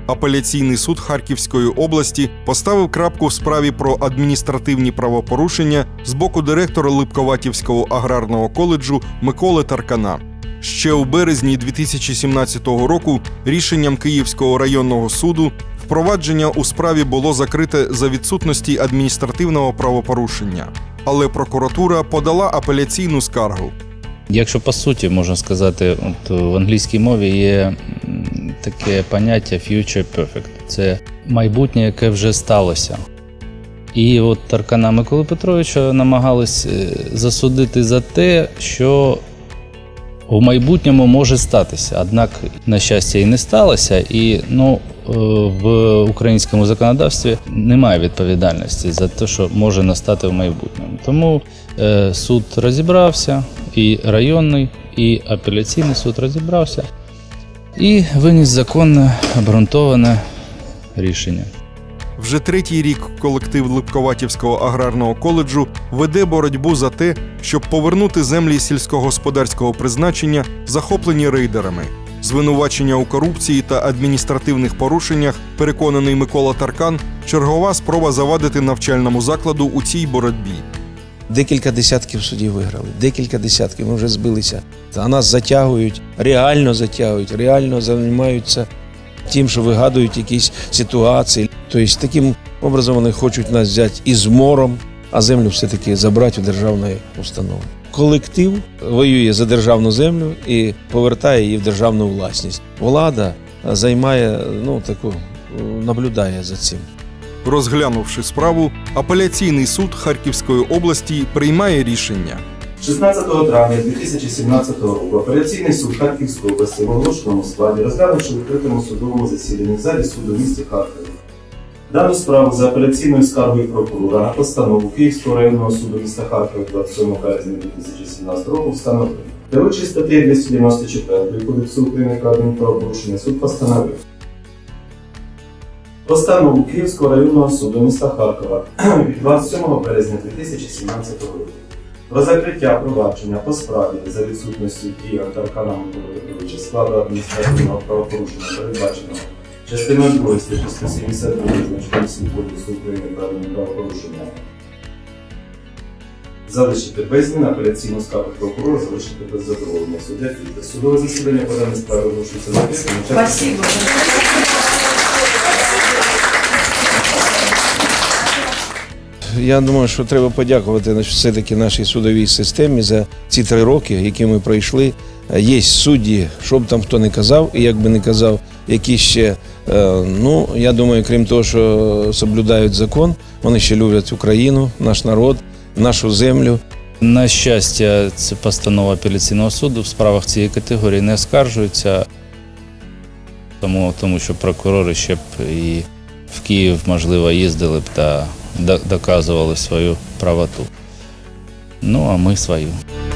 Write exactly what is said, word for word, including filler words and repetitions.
апеляційний суд Харківської області поставив крапку в справі про адміністративні правопорушення з боку директора Липковатівського аграрного коледжу Миколи Таркана. Ще у березні дві тисячі сімнадцятого року рішенням Київського районного суду впровадження у справі було закрите за відсутності адміністративного правопорушення. Але прокуратура подала апеляційну скаргу. Якщо по суті, можна сказати, от в англійській мові є таке поняття «future perfect». Це майбутнє, яке вже сталося. І от Таркана Миколи Петровича намагались засудити за те, що в майбутньому може статися. Однак, на щастя, і не сталося. І ну, в українському законодавстві немає відповідальності за те, що може настати в майбутньому. Тому е, суд розібрався, і районний, і апеляційний суд розібрався і виніс законне, обґрунтоване рішення. Вже третій рік колектив Липковатівського аграрного коледжу веде боротьбу за те, щоб повернути землі сільськогосподарського призначення, захоплені рейдерами. Звинувачення у корупції та адміністративних порушеннях, переконаний Микола Таркан, чергова спроба завадити навчальному закладу у цій боротьбі. Декілька десятків судів виграли, декілька десятків, ми вже збилися. А нас затягують, реально затягують, реально займаються тим, що вигадують якісь ситуації. Тобто таким образом вони хочуть нас взяти із мором, а землю все-таки забрати у державної установи. Колектив воює за державну землю і повертає її в державну власність. Влада займає, ну, таку, наблюдає за цим. Розглянувши справу, апеляційний суд Харківської області приймає рішення. шістнадцятого травня дві тисячі сімнадцятого року апеляційний суд Харківської області в оголошеному складі, розглянувши в відкритому судовому засіданні в залі суду в місті Харкові дану справу за апеляційною скаргою прокурора на постанову Київського районного суду міста Харкова двадцять сьомого березня дві тисячі сімнадцятого року встановив. Керуючись статтею двісті дев'яносто чотири Кодексу України про адмінправопорушення, суд постановив постанову Київського районного суду міста Харкова від двадцять сьомого березня дві тисячі сімнадцятого року про закриття провадження по справі за відсутністю дії Таркана Миколи Петровича складу адміністративного правопорушення, передбаченого частиною другої статті сто сімдесят два значком сім Кодексу України про адмінправопорушення, залишити без змін, апеляційну скаргу прокурора залишити без задоволення. Суддя підпис. Судове засідання по даній справі оголошується закритим. Спасибо. Я думаю, що треба подякувати все-таки нашій судовій системі за ці три роки, які ми пройшли. Є судді, що б там хто не казав, і як би не казав, які ще, ну, я думаю, крім того, що соблюдають закон, вони ще люблять Україну, наш народ, нашу землю. На щастя, це постанова апеляційного суду в справах цієї категорії не оскаржується, тому, тому що прокурори ще б і в Київ, можливо, їздили б та доказували свою правоту. Ну, а ми свою.